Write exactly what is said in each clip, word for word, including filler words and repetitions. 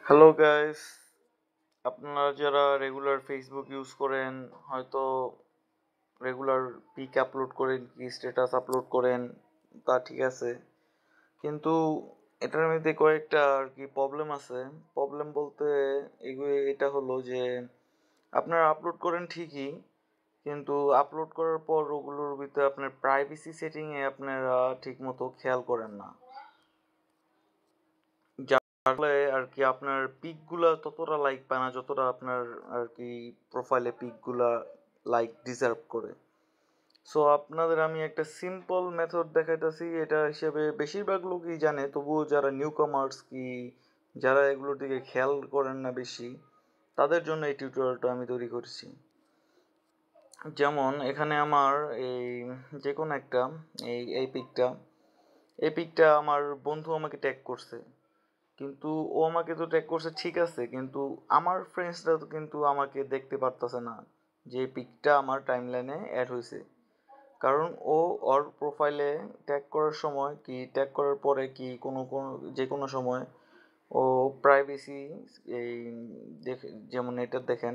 Hello guys, আপনারা যারা regular Facebook use করেন, হয়তো রেগুলার পিক আপলোড করেন কি স্ট্যাটাস আপলোড করেন, তা ঠিক আছে। কিন্তু এটার মধ্যে কয়েকটা আর কি প্রবলেম আছে। প্রবলেম বলতে এগুলো এটা হলো যে আপনারা আপলোড করেন ঠিকই, কিন্তু আপলোড করার পর ওগুলোর ভিতরে আপনার প্রাইভেসি সেটিংয়ে আপনারা ঠিকমতো খেয়াল করেন না। আসলে আর কি আপনার পিকগুলা ততটা লাইক পায় না যতটা আপনার আর কি প্রোফাইলে পিকগুলা লাইক ডিজার্ভ করে। সো আপনাদের আমি একটা সিম্পল মেথড দেখাইতেছি, এটা হিসেবে বেশিরভাগ লোকই জানে, তবুও যারা নিউ কামার্স কি যারা এগুলোর দিকে খেয়াল করেন না বেশি, তাদের জন্য এই টিউটোরিয়ালটা আমি তৈরি করেছি। যেমন এখানে আমার এই যে কোনো একটা এই এই পিকটা এই পিকটা আমার বন্ধু আমাকে ট্যাগ করছে, কিন্তু ও আমাকে তো ট্যাগ করছে ঠিক আছে, কিন্তু আমার ফ্রেন্ডসরা তো কিন্তু আমাকে দেখতে পারতেছে না যে পিকটা আমার টাইমলাইনে অ্যাড হয়েছে। কারণ ও ওর প্রোফাইলে ট্যাগ করার সময় কি ট্যাগ করার পরে কি কোনো কোনো যে কোনো সময় ও প্রাইভেসি এই দেখে, যেমন এটা দেখেন,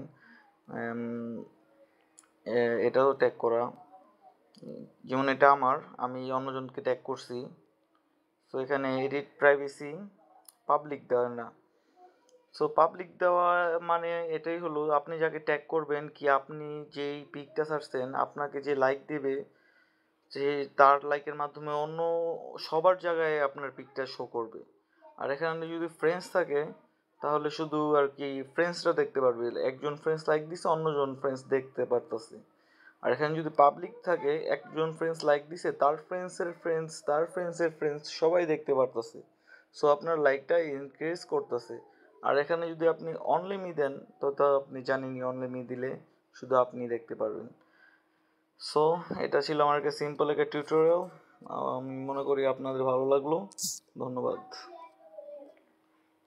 এটাও ট্যাগ করা, যেমন এটা আমার আমি অন্যজনকে ট্যাগ করছি। তো এখানে এডিট প্রাইভেসি পাবলিক দেওয়া না। সো পাবলিক দেওয়া মানে এটাই হলো, আপনি যাকে ট্যাগ করবেন কি আপনি যেই পিকটা ছাড়ছেন আপনাকে যে লাইক দেবে, যে তার লাইকের মাধ্যমে অন্য সবার জায়গায় আপনার পিকটা শো করবে। আর এখানে যদি ফ্রেন্ডস থাকে তাহলে শুধু আর কি ফ্রেন্ডসরা দেখতে পারবে, একজন ফ্রেন্ডস লাইক দিছে অন্যজন ফ্রেন্ডস দেখতে পারতেছে। আর এখানে যদি পাবলিক থাকে, একজন ফ্রেন্ডস লাইক দিছে তার ফ্রেন্ডসের ফ্রেন্ডস তার ফ্রেন্ডসের ফ্রেন্ডস সবাই দেখতে পারতেছে। সো আপনার লাইকটা ইনক্রিজ করতেছে। আর এখানে যদি আপনি অনলি মি দেন তো তা আপনি জানেনই, অনলি মি দিলে শুধু আপনি দেখতে পারবেন। সো এটা ছিল আমার একটা সিম্পল একটা টিউটোরিয়াল। আমি মনে করি আপনাদের ভালো লাগলো। ধন্যবাদ।